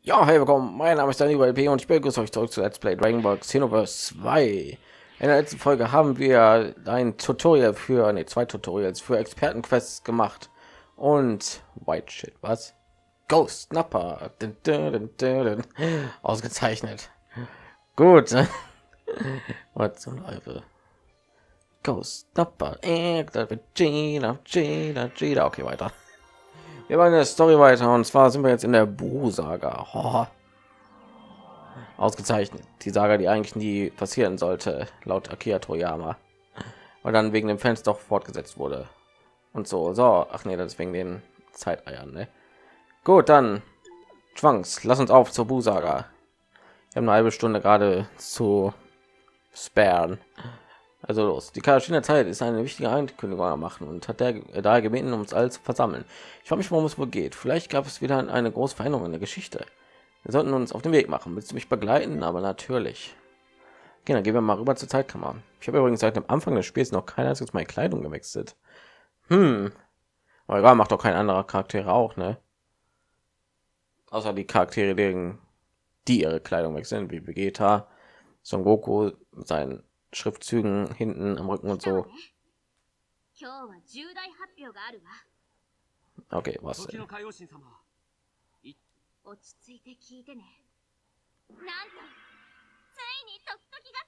Ja, hey, willkommen. Mein Name ist Daniel LP und ich begrüße euch zurück zu Let's Play Dragon Ball Xenoverse 2. In der letzten Folge haben wir ein Tutorial für, zwei Tutorials für Expertenquests gemacht und White Shit, was? Ghost Snapper. Dun, dun, dun, dun, dun. Ausgezeichnet. Gut. Was zum Teufel? Ghost Snapper. Gina, Gina, Gina. Okay, weiter. Wir waren in der Story weiter und zwar sind wir jetzt in der Bu-Saga. Oh, ausgezeichnet. Die Saga, die eigentlich nie passieren sollte, laut Akira Toriyama. Und dann wegen dem Fans doch fortgesetzt wurde. Und so, so. Ach nee, das ist wegen den Zeiteiern, ne? Gut, dann Schwanks, lass uns auf zur Bu-Saga. Wir haben eine halbe Stunde gerade zu sparen. Also los. Die Karashiner Zeit ist eine wichtige Ankündigung machen und hat der daher gebeten, uns alles zu versammeln. Ich frage mich, worum es wohl geht. Vielleicht gab es wieder eine große Veränderung in der Geschichte. Wir sollten uns auf den Weg machen. Willst du mich begleiten? Aber natürlich. Okay, dann gehen wir mal rüber zur Zeitkammer. Ich habe übrigens seit dem Anfang des Spiels noch kein einziges Mal Kleidung gewechselt. Aber egal, macht doch kein anderer Charaktere auch, ne? Außer die Charaktere, die ihre Kleidung wechseln, wie Vegeta, Son Goku, seinen Schriftzügen hinten am Rücken und so. Okay, was denn? 落ち着いて聞いてね。なんと、ついにトキトキが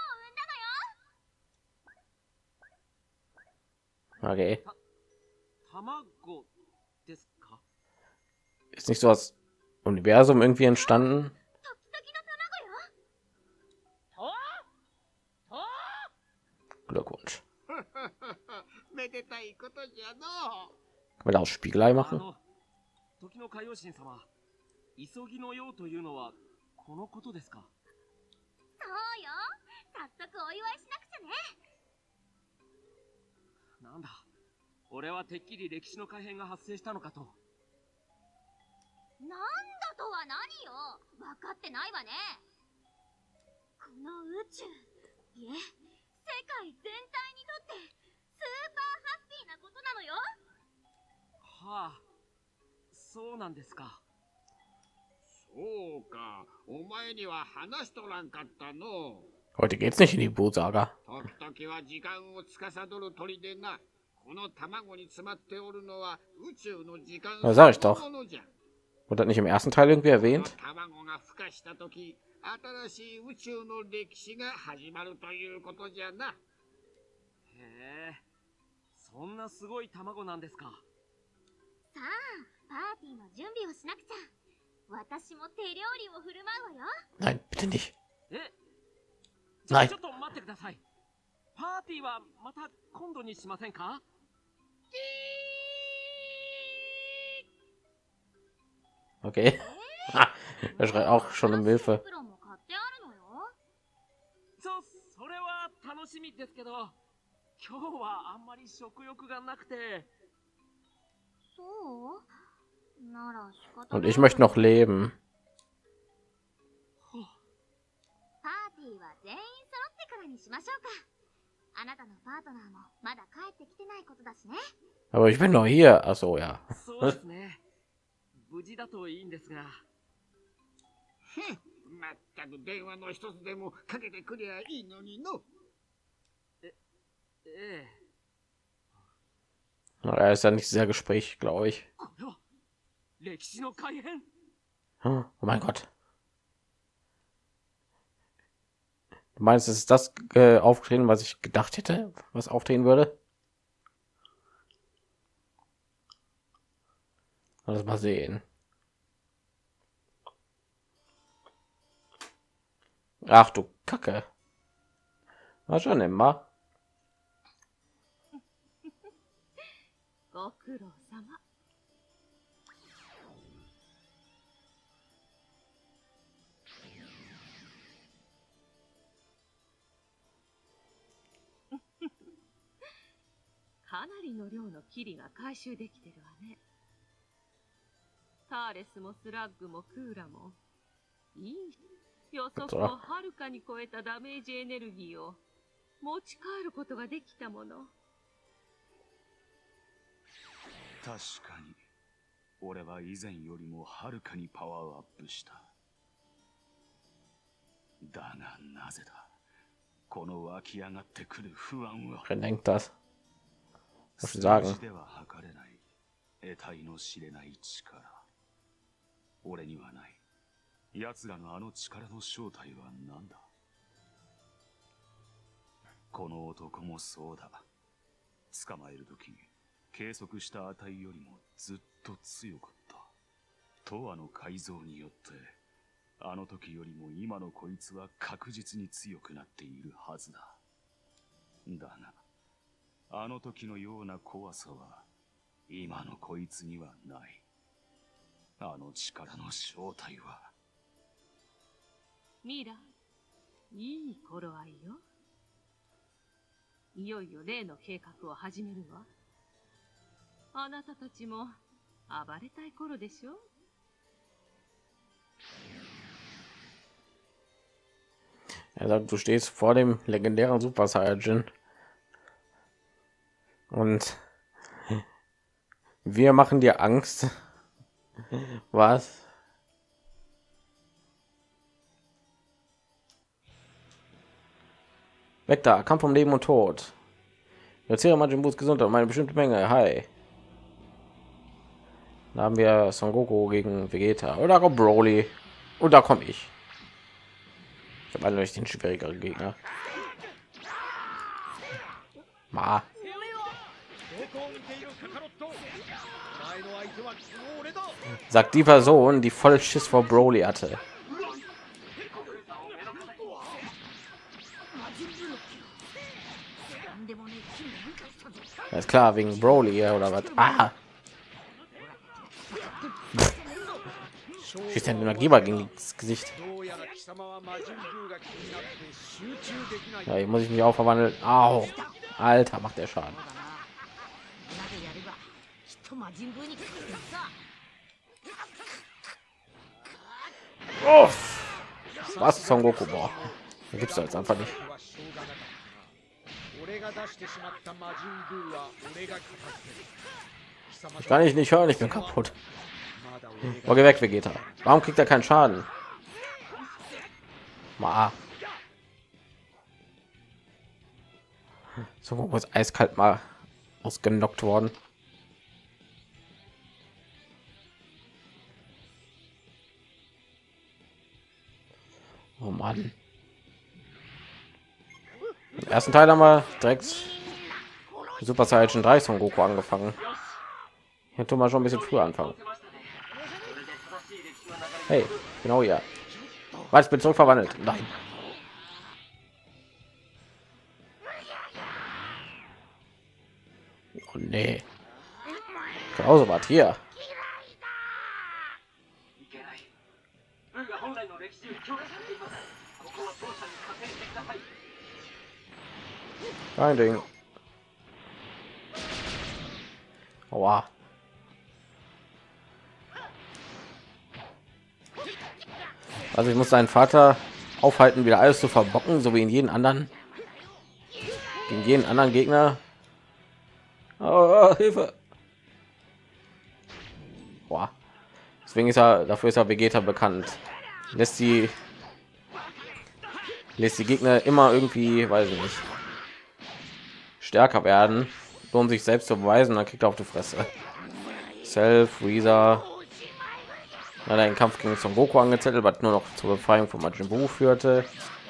卵を産んだのよ。 Okay. 卵ですか？ Ist nicht so das Universum irgendwie entstanden? トキトキの卵よ。 Glückwunsch. めでたいことじゃの。 Können wir da auch Spiegelei machen? 時の海王神様、急ぎの用というのはこのことですか？ そうよ。早速お祝いしなくちゃね。 なんだ、俺はてっきり歴史の改変が発生したのかと。 なんだとは何よ。分かってないわね。この宇宙、いえ、世界全体にとってスーパーハッピーなことなのよ。 はあ、そうなんですか。 そうか、お前には話しとらんかったの。 Heute geht's nicht in die Bu-Saga. 時々は時間を司る鳥でな。この卵に詰まっておるのは宇宙の時間 Ja, sag ich doch. そのものじゃ。 Wurde das nicht im ersten Teil irgendwie erwähnt? 卵が孵化した時、新しい宇宙の歴史が始まるということじゃな。 へえ、そんなすごい卵なんですか。 さあ、パーティーの準備をしなくちゃ。私も手料理を振る舞うわよ。 Nein, bitte nicht. え、 ないちょっと待ってください。パーティーはまた今度にしませんか？ Okay. Er schreit auch schon um Hilfe. プロも買ってあるのよ。 それは楽しみですけど、今日はあんまり食欲がなくて。 そうなら仕方ない。 Und ich möchte noch leben. パーティーは全員揃ってからにしましょうか。あなたのパートナーもまだ帰ってきてないことだしね。 Aber ich bin noch hier. Ach so, ja. そうですね。無事だといいんですが。 まったく電話の一つでもかけてくりゃいいのにの。 ええ。 Er ist ja nicht sehr gesprächig, glaube ich. これは歴史の改変。 Oh mein Gott. Du meinst, es ist das auftreten, was ich gedacht hätte, was auftreten würde? Lass mal sehen. Ach du Kacke. War schon immer. ご苦労様。 かなりの量のキリが回収できてるわね。ターレスもスラッグもクーラもいい予測をはるかに超えたダメージエネルギーを持ち帰ることができたもの。 確かに俺は以前よりもはるかにパワーアップした。だがなぜだ、この湧き上がってくる不安は。 Wer denkt das? Was 数 sagen? 字では測れない、得体の知れない力。俺にはない。奴らのあの力の正体は何だ。この男もそうだ。捕まえるとき、計測した値よりもずっと強かった。トワの改造によって、あの時よりも今のこいつは確実に強くなっているはずだ。だが、あの時のような怖さは、今のこいつにはない。あの力の正体は。 ミラ、いい頃合いよ。いよいよ例の計画を始めるわ。あなたたちも暴れたい頃でしょ。 Er sagt, du stehst vor dem legendären Super Saiyajin und wir machen dir Angst. Was? Weg da, Kampf um Leben und Tod. Erzähle Majin Buus Gesundheit um eine bestimmte Menge. Hi. Da haben wir Son Goku gegen Vegeta. Oder kommt Broly. Und da komme ich. Ich habe eigentlich den schwierigeren Gegner. Ma. Sagt die Person, die voll Schiss vor Broly hatte. Ist klar, wegen Broly oder was? Ah! Schießt den Energieball gegen das Gesicht. Ja, hier muss ich mich auch verwandeln. Au! Alter, macht der Schaden. Oh! Was Son Goku? Boah, da gibt's da jetzt einfach nicht. Ich kann ich nicht hören, ich bin kaputt. Oh, geh weg, Vegeta. Warum kriegt er keinen Schaden? Ma. So ist eiskalt mal ausgenockt worden. Oh Mann. Im ersten Teil haben wir direkt Super Saiyan 3 Son Goku angefangen. Hier tun wir schon ein bisschen früher anfangen. Hey, genau ja. Was, ich bin zurückverwandelt? Nein. Oh nee. Genauso was hier. Kein Ding. Aua. Also ich muss seinen Vater aufhalten, wieder alles zu verbocken, so wie in jeden anderen, gegen jeden anderen Gegner. Oh, Hilfe! Boah. Deswegen ist er, dafür ist er Vegeta bekannt. Lässt die Gegner immer irgendwie, weiß ich nicht, stärker werden, um sich selbst zu beweisen. Dann kriegt er auf die Fresse. Self, Freezer. Hat einen Kampf gegen Son Goku angezettelt, was nur noch zur Befreiung von Majin Buu führte.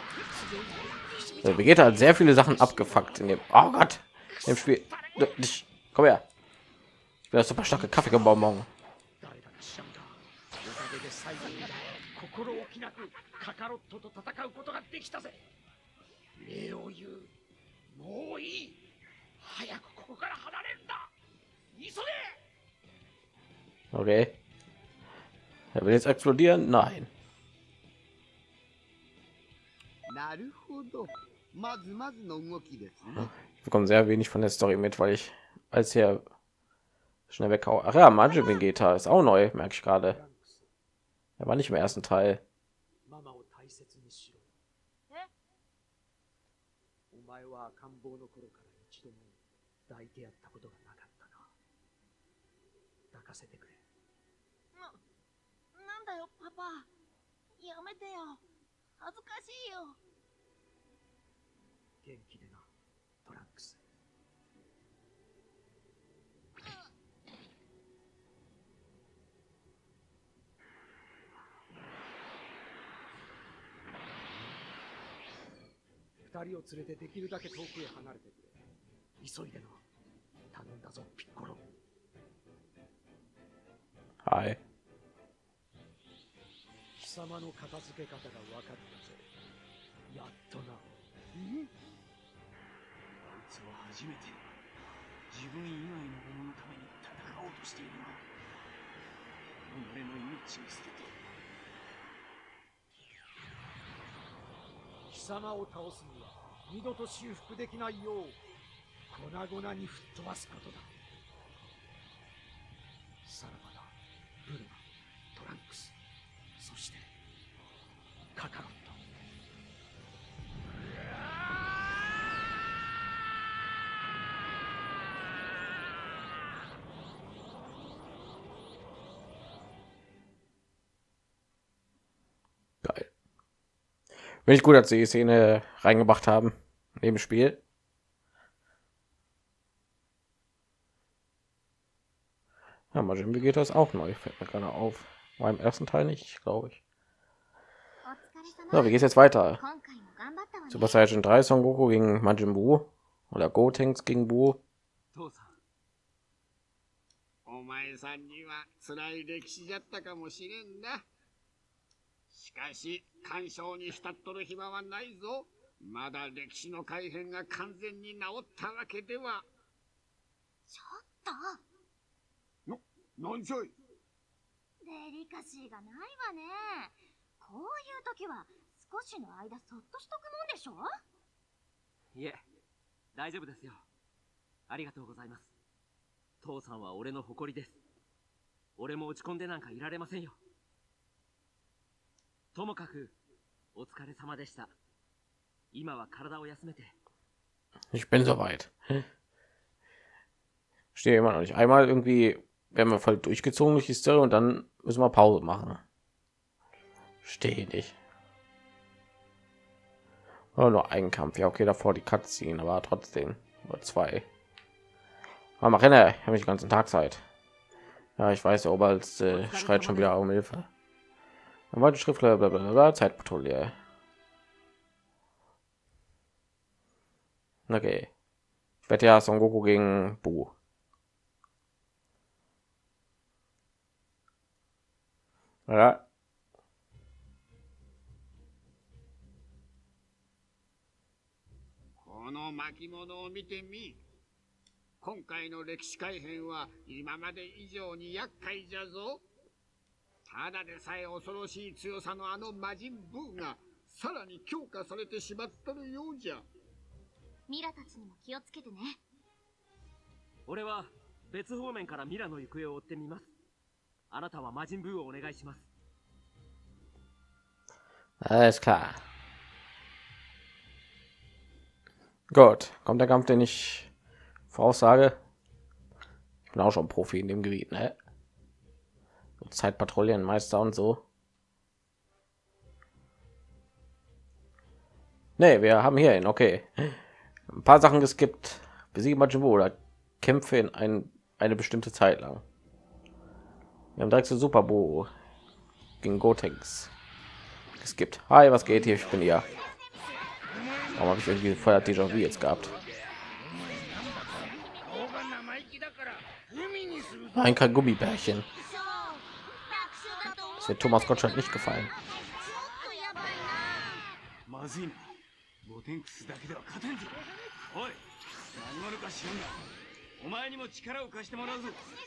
Vegeta hat sehr viele Sachen abgefuckt in dem. Oh Gott, im Spiel. Komm her. Ich bin das super starke Kaffeebonbon. Okay. Er will jetzt explodieren? Nein. Ich bekomme sehr wenig von der Story mit, weil ich als hier schnell weghaue. Ach ja, Majin Vegeta ist auch neu, merke ich gerade. Er war nicht im ersten Teil. 抱いてやったことがなかったな。抱かせてくれ。 よパパ。やめてよ。恥ずかしいよ。元気でな、トランクス。二人を連れてできるだけ遠くへ離れてくれ。急いでな。頼んだぞ、ピッコロ。 はい。 貴様の片付け方が分かったぜ。やっとな。あいつは初めて自分以外の者のために戦おうとしているな。己の命に捨てて。貴様を倒すには二度と修復できないよう粉々に吹っ飛ばすことだ。さらばだ、ブルマ、トランクス、そしてカカロット。 Geil. Finde ich gut, dass sie die Szene reingebracht haben im Spiel. Ja, Majin geht das auch neu, fällt mir gerade auf. War im ersten Teil nicht, glaube ich. So, wie geht's jetzt weiter? Super Saiyan 3 Son Goku gegen Majin Buu oder Gotenks gegen Buu. お前さんには辛い歴史じゃったかもしれんな。しかし干渉に浸っとる暇はないぞ。まだ歴史の改変が完全に治ったわけでは。 ちょっと。 なんじゃい。 デリカシーがないわね。こういう時は少しの間そっとしとくもんでしょ。 いえ、大丈夫ですよ。ありがとうございます。父さんは俺の誇りです。俺も落ち込んでなんかいられませんよ。ともかくお疲れ様でした。今は体を休めて。 Ich bin soweit. Stehe immer noch nicht. Einmal irgendwie werden wir voll durchgezogen durch die Story und dann müssen wir Pause machen. Stehe nicht. Oh, nur ein Kampf. Ja, okay, davor die Cutscene, aber trotzdem nur zwei. Aber mach Renner, habe ich den ganzen Tag Zeit. Ja, ich weiß, der Oberhals schreit schon wieder um Hilfe. Dann war die Schriftler, blablabla, Zeitpatrouille. Okay. Ich werde ja Son Goku gegen Buu. Ja. この巻物を見てみ。今回の歴史改変は今まで以上に厄介じゃぞ。ただでさえ恐ろしい強さのあの魔人ブーがさらに強化されてしまったるようじゃ。 ミラたちにも気をつけてね。 俺は別方面からミラの行方を追ってみます。あなたは魔人ブーをお願いします。 Alles klar. Gut, kommt der Kampf, den ich voraussage. Ich bin auch schon Profi in dem Gebiet, ne? Zeitpatrouillenmeister und so. Ne, wir haben hier okay. Ein paar Sachen geskippt. Besiege Majin Buu oder kämpfe in eine bestimmte Zeit lang. Wir haben direkt zu Super Buu gegen Gotenks geskippt. Hi, was geht hier? Ich bin hier. Warum habe ich irgendwie voll Déjà-vu jetzt gehabt? Ein kein Gummibärchen. Das wird Thomas Gottschalk nicht gefallen. お前にも力を貸してもらうぞ。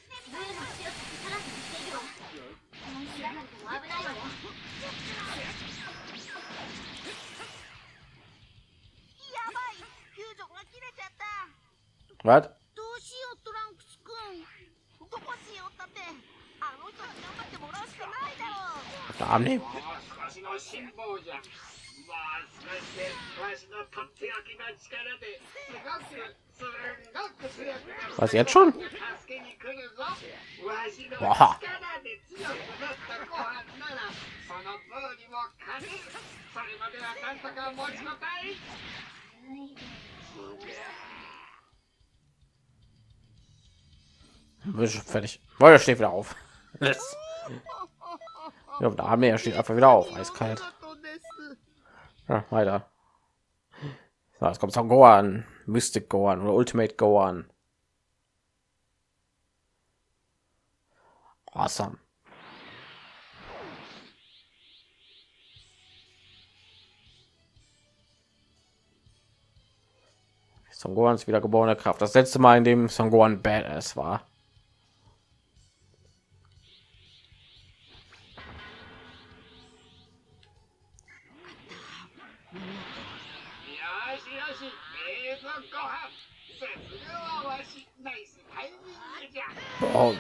Was? どうしようトランクス君。どこしようったってあの人に頑張ってもらうしかないだろう。 Der Arm nehmen. Was jetzt schon? Boah. ご飯ならその通りも金それまではなんとか持ちこたい。 Fertig. Oh, er steht wieder auf. Yes. Ja, der Arme, er steht einfach wieder auf. Eiskalt. Ja, weiter. So, jetzt kommt Son Gohan, Mystic Gohan oder Ultimate Gohan. Awesome. Son Gohans wiedergeborene Kraft. Das letzte Mal, in dem Son Gohan Badass war. Oh.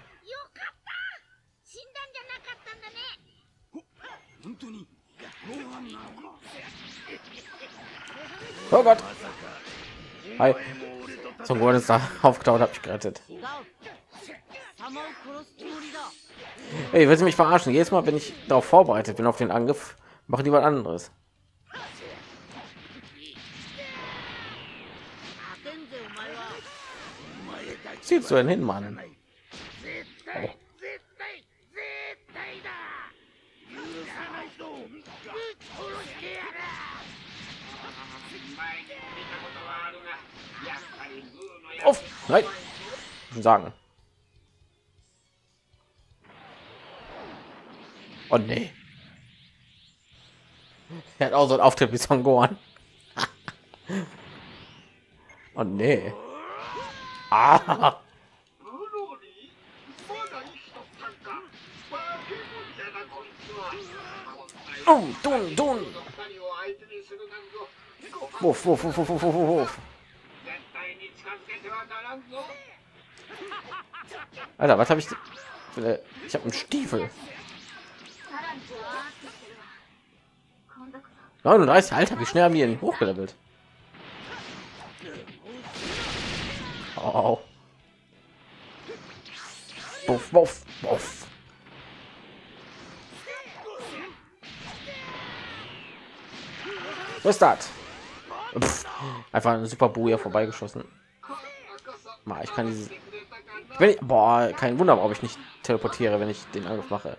Oh Gott. Hi. Son Gohan ist da aufgetaucht, habe ich gerettet. Ey, willst du mich verarschen? Jedes Mal, wenn ich darauf vorbereitet bin auf den Angriff, machen die was anderes. Ziehst du denn hin, Mann? Oh. Auf, nein. Sagen. Oh nee. Er hat auch so einen Auftritt wie Son Gohan. Oh nee. Ah. Oh, dun. Wuff, wuff, wuff, wuff, wuff, wuff. Alter, was habe ich? Ich habe einen Stiefel. 39, Alter, wie schnell haben die ihn hochgelevelt? Oh. Wuff, wuff, wuff. Was ist das? Pff, einfach eine super Buja vorbeigeschossen. Mal, ich kann diese. Wenn ich, boah, kein Wunder, ob ich nicht teleportiere, wenn ich den Angriff mache.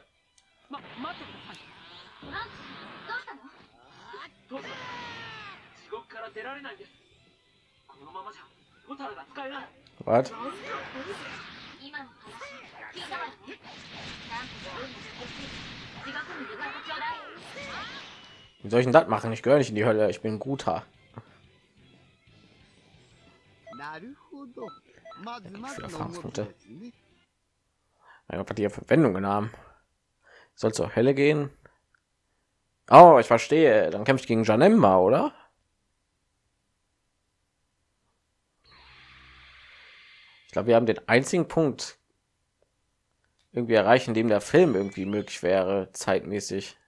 Was? Wie soll ich denn das machen? Ich gehöre nicht in die Hölle. Ich bin ein guter. Für Erfahrungspunkte. Die Verwendungen haben. Soll zur Hölle gehen? Oh, ich verstehe. Dann kämpfe ich gegen Janemba, oder? Ich glaube, wir haben den einzigen Punkt irgendwie erreichen, dem der Film irgendwie möglich wäre, zeitmäßig.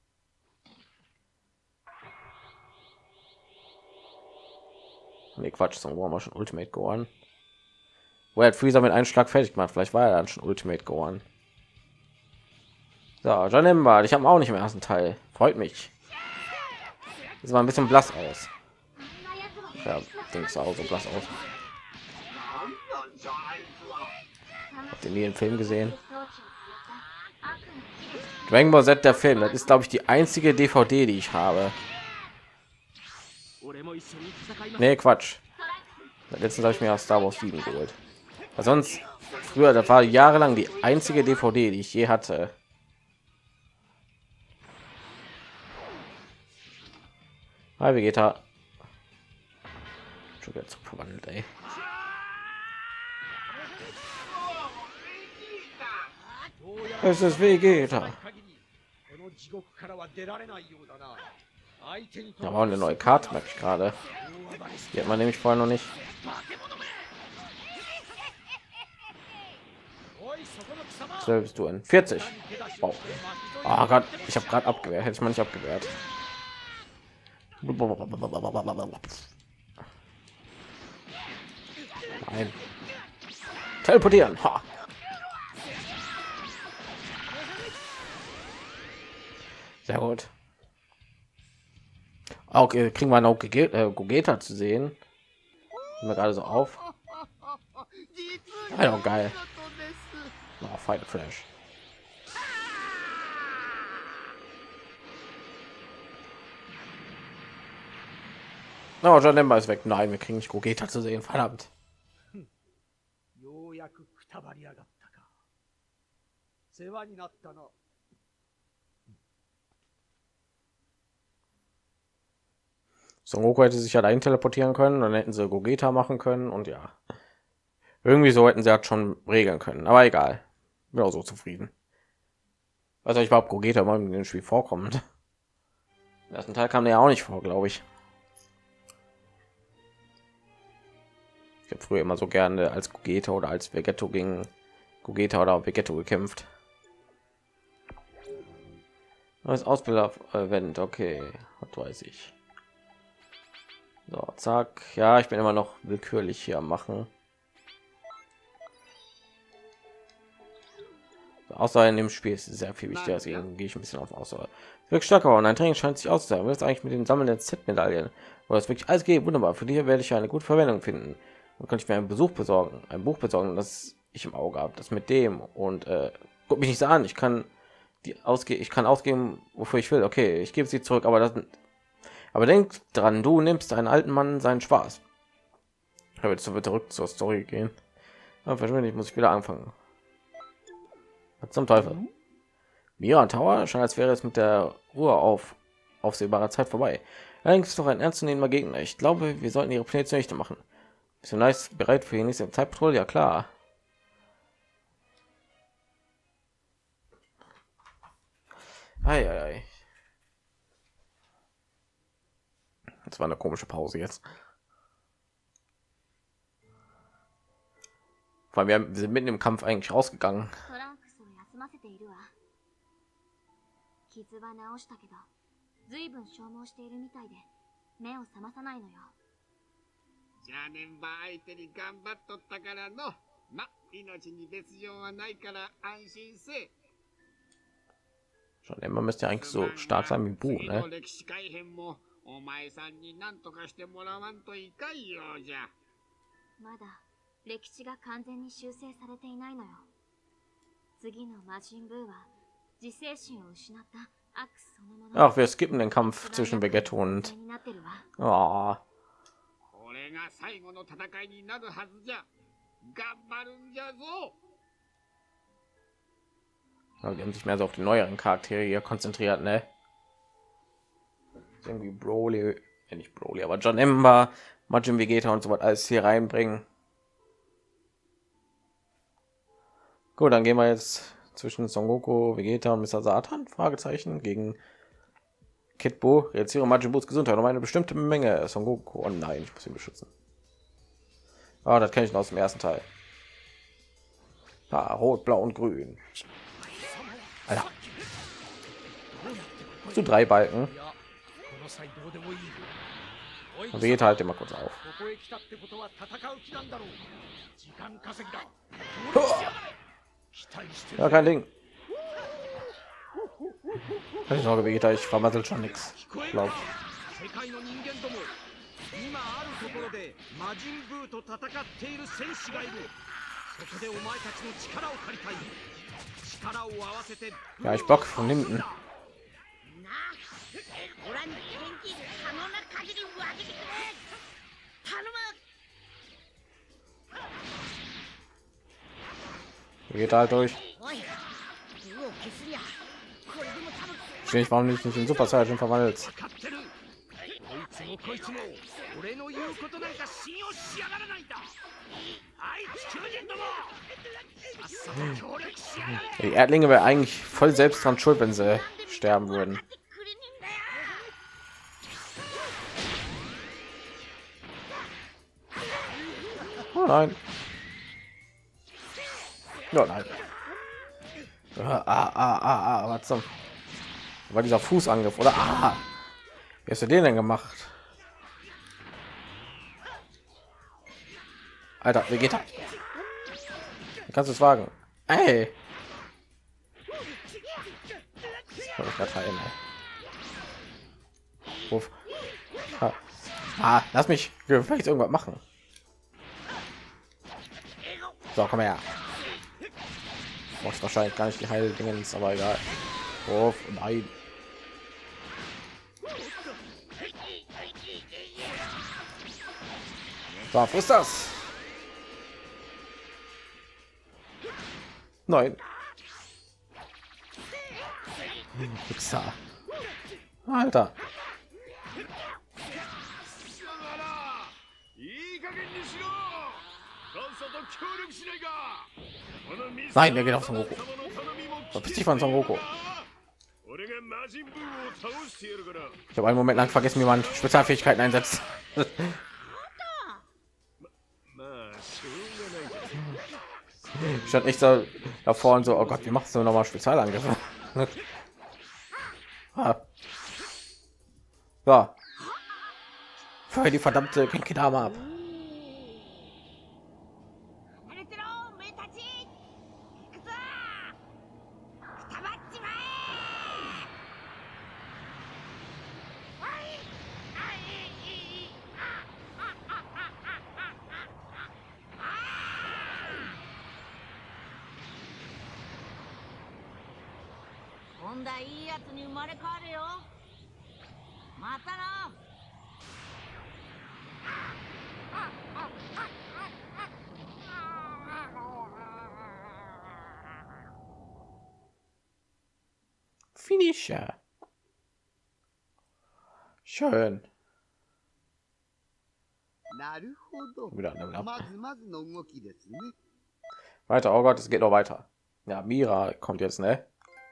Nee, Quatsch, Son Gohan war schon Ultimate Gohan. Wo er hat Freezer mit einem Schlag fertig gemacht. Vielleicht war er dann schon Ultimate Gohan. So, Janemba, ich habe auch nicht im ersten Teil. Freut mich. Das war ein bisschen blass aus. Ja, Dings auch so blass aus. Habt ihr nie den Film gesehen? Dragon Ball Z, der Film, das ist glaube ich die einzige DVD, die ich habe. Nee, Quatsch. Letztens habe ich mir Star Wars 7 geholt. Weil sonst früher, das war jahrelang die einzige DVD, die ich je hatte. Hi Vegeta. Schon wieder verwandelt, ey. Es ist Vegeta. Aber auch eine neue Karte merke ich gerade. Die hat man nämlich vorher noch nicht. Selbst du in 40. Wow. Oh Gott, ich habe gerade abgewehrt. Hätte ich mal nicht abgewehrt. Nein. Teleportieren. Ha. Sehr gut. Auch kriegen wir noch Gogeta zu sehen. Mir gerade so auf. Ja, geil. Oh, Fight Flash. Oh, John Ember ist weg. Nein, wir kriegen nicht Gogeta zu sehen. Verdammt. ようやくくたばりやがったか。世話になったな。 Son Goku hätte sich allein teleportieren können, dann hätten sie Gogeta machen können und ja. Irgendwie so hätten sie halt schon regeln können, aber egal. Bin auch so zufrieden. Weiß ich überhaupt Gogeta mal in dem Spiel vorkommt. Im ersten Teil kam der ja auch nicht vor, glaube ich. Ich habe früher immer so gerne als Gogeta oder als Vegetto gegen Gogeta oder Vegetto gekämpft. Neues Ausbilder-Event, okay, was weiß ich. So, zack. Ja, ich bin immer noch willkürlich hier am machen. Außer in dem Spiel ist es sehr viel wichtiger, deswegen gehe ich ein bisschen auf Ausdauer. Wirklich stark, aber ein Training scheint sich auszusagen. Was ist eigentlich mit den Sammeln der Z-Medaillen? Wo das wirklich alles geht, wunderbar. Für die hier werde ich eine gute Verwendung finden. Und könnte ich mir ein Buch besorgen, das ich im Auge habe. Das mit dem und guck mich nicht so an. Ich kann ausgeben, wofür ich will. Okay, ich gebe sie zurück, aber denk dran, du nimmst einen alten Mann seinen Spaß. Ich habe jetzt so zurück zur Story gehen. Aber verschwindet, muss ich wieder anfangen. Was zum Teufel? Mira Tower scheint, als wäre es mit der Ruhe aufsehbarer Zeit vorbei. Allerdings ist doch ein ernstzunehmender Gegner. Ich glaube, wir sollten ihre Pläne zunichte machen. Bist du nice bereit für die nächste Zeitpatrouille? Ja klar. Ei. Das war eine komische Pause jetzt. Weil wir sind mitten im Kampf eigentlich rausgegangen. 傷は治したけど、随分消耗しているみたいで、目を覚まさないのよ。 じゃあメンバー相手に頑張っとったからの。ま、命に別状はないから安心せ。 Schon immer müsste eigentlich so stark sein wie Bu, ne? 歴史改変もお前さんに何とかしてもらわんといかんようじゃ。 まだ歴史が完全に修正されていないのよ。次の魔人ブーは Ach, wir skippen den Kampf zwischen Vegetto und oh. Ja, die haben sich mehr so auf die neueren Charaktere hier konzentriert, ne? Irgendwie Broly, nicht Broly, aber John Ember, Majin Vegeta und so was alles hier reinbringen. Gut, dann gehen wir jetzt zwischen Son Goku, Vegeta und Mr. Satan? Fragezeichen gegen Kid Buu. Reduziere Majin Buus Gesundheit um eine bestimmte Menge. Son Goku. Oh nein, ich muss ihn beschützen. Ah, das kenne ich noch aus dem ersten Teil. Ah, rot, blau und grün. Alter. Zu 3 Balken. Und Vegeta halt immer kurz auf. Ja, kein Ding. Keine Sorge, Vegeta, ich vermassel schon nichts. Glaub. Ja, ich block von hinten. Geht halt durch. Ich warum nicht in Super Saiyan verwandelt. Die Erdlinge wäre eigentlich voll selbst dran schuld, wenn sie sterben würden. Oh nein. Ja, nein. Was zum? War dieser Fußangriff oder? Wie hast du den denn gemacht? Alter, wie geht das? Wie kannst du es wagen? Ey! Ich grad heilen, Uff. Lass mich vielleicht irgendwas machen. So, komm her. Brauchst wahrscheinlich gar nicht die Heildingens, aber egal. Uff, nein. So, wo ist das? Nein. Wichser. Alter. いい加減にしろ。関西と協力しないか。この水 Nein, der geht auf Son Goku. 様の頼みも聞いて Verpiss dich von Son Goku. 俺が魔人ブーを倒してやるから。 Ich habe einen Moment lang vergessen, wie man Spezialfähigkeiten einsetzt. まあしょうがない。 Ich stand echt so davor und so, oh Gott, wie machst du noch mal Spezialangriffe? So. Feuer die verdammte Genkidama ab. 離れてろおめえたち。行くぞ。くたばっちまえ。今度はいいやつに生まれ変わるよ。またな。 Finisher. Schön. なるほど。 Wieder Level up. まずまずの動きですね。 Weiter, oh Gott, es geht noch weiter. Ja, Mira kommt jetzt, ne?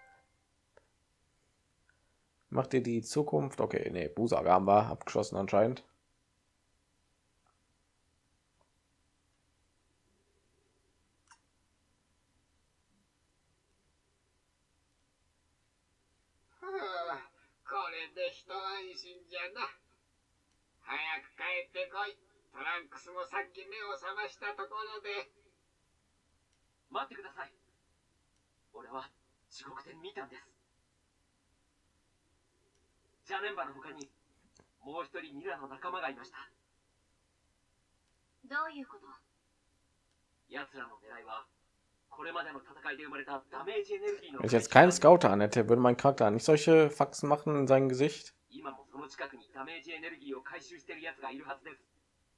Macht ihr die Zukunft? Okay, ne, Busaga haben wir abgeschlossen anscheinend. Ah, これで一安心じゃな。早く帰ってこい。トランクスもさっき目を覚ましたところで。 待ってください。俺は地獄で見たんです。ジャネンバの他にもう一人ミラの仲間がいました。 どういうこと？ 奴らの狙いはこれまでの戦いで生まれたダメージエネルギーの Wenn ich jetzt keinen Scouter an hätte, würde mein Charakter nicht solche Faxen machen in sein Gesicht. 今もその近くにダメージエネルギーを回収している奴がいるはずです。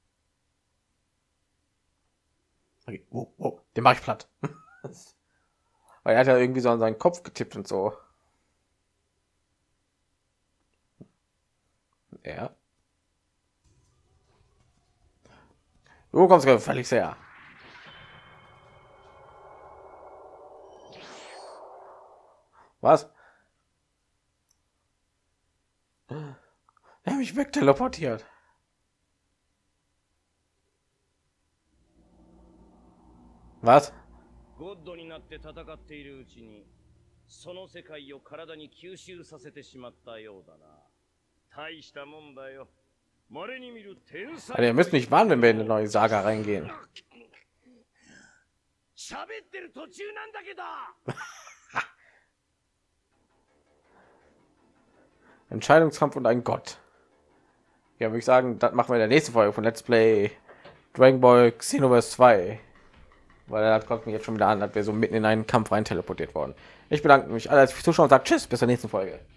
Okay, den mach ich platt. Weil er hat ja irgendwie so an seinen Kopf getippt und so. Ja. Du kommst gefällig sehr. Was? Er hat mich wegteleportiert. Was? ゴッドになって戦っているうちにその世界を体に吸収させてしまったようだな。大したもんだよ。稀に見る天才。 Also, ihr müsst nicht warten, wenn wir in eine neue Saga reingehen. 喋ってる途中なんだけど。 Entscheidungskampf und ein Gott. Ja, würde ich sagen, das machen wir in der nächsten Folge von Let's Play Dragon Ball Xenoverse 2. Weil das kommt mir jetzt schon wieder an, dass wir so mitten in einen Kampf rein teleportiert worden. Ich bedanke mich alle fürs Zuschauen und sage Tschüss, bis zur nächsten Folge.